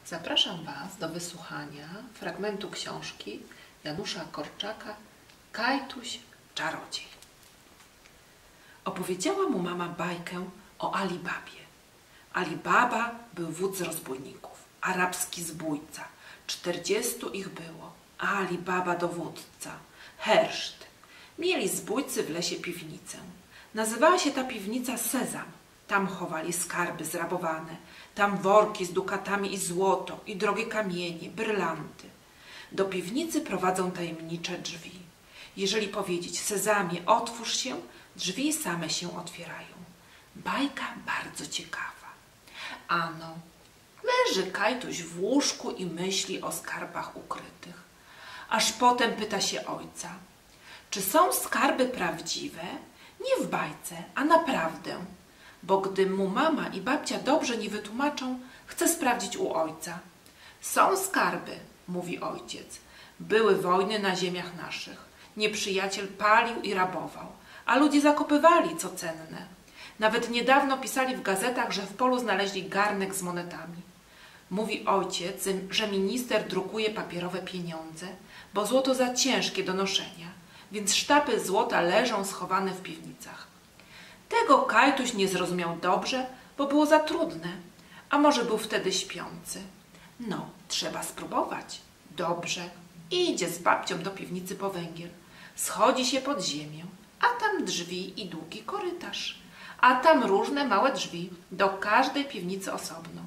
Zapraszam Was do wysłuchania fragmentu książki Janusza Korczaka Kajtuś Czarodziej. Opowiedziała mu mama bajkę o Ali Babie. Ali Baba był wódz rozbójników, arabski zbójca. 40 ich było, a Ali Baba dowódca, herszt. Mieli zbójcy w lesie piwnicę. Nazywała się ta piwnica Sezam. Tam chowali skarby zrabowane, tam worki z dukatami i złoto, i drogie kamienie, brylanty. Do piwnicy prowadzą tajemnicze drzwi. Jeżeli powiedzieć: Sezamie, otwórz się, drzwi same się otwierają. Bajka bardzo ciekawa. Ano, leży Kajtuś w łóżku i myśli o skarbach ukrytych. Aż potem pyta się ojca: czy są skarby prawdziwe? Nie w bajce, a naprawdę. Bo gdy mu mama i babcia dobrze nie wytłumaczą, chce sprawdzić u ojca. Są skarby, mówi ojciec. Były wojny na ziemiach naszych. Nieprzyjaciel palił i rabował, a ludzie zakopywali co cenne. Nawet niedawno pisali w gazetach, że w polu znaleźli garnek z monetami. Mówi ojciec, że minister drukuje papierowe pieniądze, bo złoto za ciężkie do noszenia, więc sztapy złota leżą schowane w piwnicach. Tego Kajtuś nie zrozumiał dobrze, bo było za trudne, a może był wtedy śpiący. No, trzeba spróbować. Dobrze. Idzie z babcią do piwnicy po węgiel. Schodzi się pod ziemię, a tam drzwi i długi korytarz. A tam różne małe drzwi, do każdej piwnicy osobno.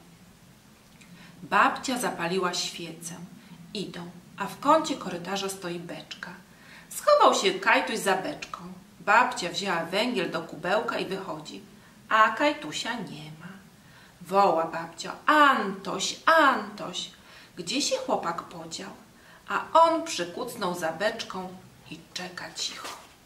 Babcia zapaliła świecę. Idą, a w kącie korytarza stoi beczka. Schował się Kajtuś za beczką. Babcia wzięła węgiel do kubełka i wychodzi, a Kajtusia nie ma. Woła babcia: Antoś, Antoś! Gdzie się chłopak podział? A on przykucnął za beczką i czeka cicho.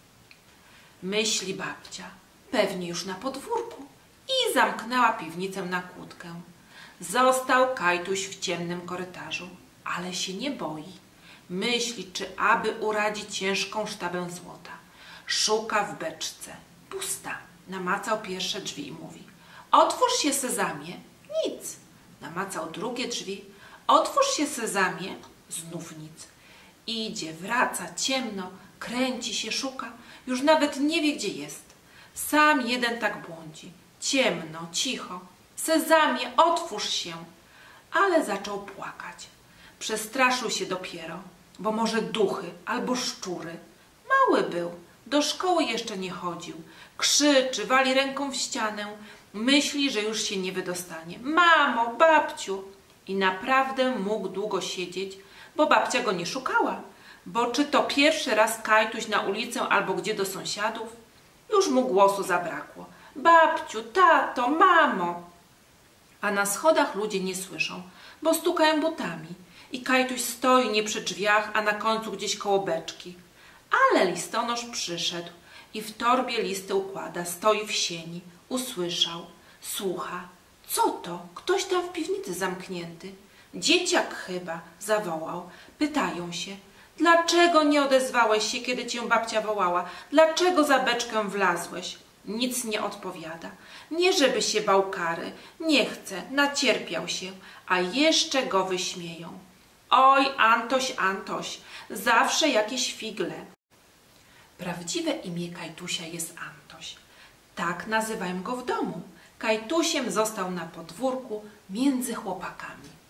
Myśli babcia: pewnie już na podwórku, i zamknęła piwnicę na kłódkę. Został Kajtuś w ciemnym korytarzu, ale się nie boi. Myśli, czy aby uradzić ciężką sztabę złota. Szuka w beczce. Pusta. Namacał pierwsze drzwi i mówi: otwórz się, Sezamie. Nic. Namacał drugie drzwi. Otwórz się, Sezamie. Znów nic. Idzie, wraca, ciemno, kręci się, szuka. Już nawet nie wie, gdzie jest. Sam jeden tak błądzi. Ciemno, cicho. Sezamie, otwórz się. Ale zaczął płakać. Przestraszył się dopiero, bo może duchy albo szczury. Mały był. Do szkoły jeszcze nie chodził. Krzyczy, wali ręką w ścianę. Myśli, że już się nie wydostanie. Mamo, babciu! I naprawdę mógł długo siedzieć, bo babcia go nie szukała. Bo czy to pierwszy raz Kajtuś na ulicę albo gdzie do sąsiadów? Już mu głosu zabrakło. Babciu, tato, mamo! A na schodach ludzie nie słyszą, bo stukają butami. I Kajtuś stoi nie przy drzwiach, a na końcu gdzieś koło beczki. Ale listonosz przyszedł i w torbie listy układa, stoi w sieni, usłyszał, słucha. Co to? Ktoś tam w piwnicy zamknięty. Dzieciak chyba, zawołał. Pytają się: dlaczego nie odezwałeś się, kiedy cię babcia wołała? Dlaczego za beczkę wlazłeś? Nic nie odpowiada. Nie żeby się bał kary, nie chce, nacierpiał się, a jeszcze go wyśmieją. Oj, Antoś, Antoś, zawsze jakieś figle. Prawdziwe imię Kajtusia jest Antoś. Tak nazywają go w domu. Kajtusiem został na podwórku między chłopakami.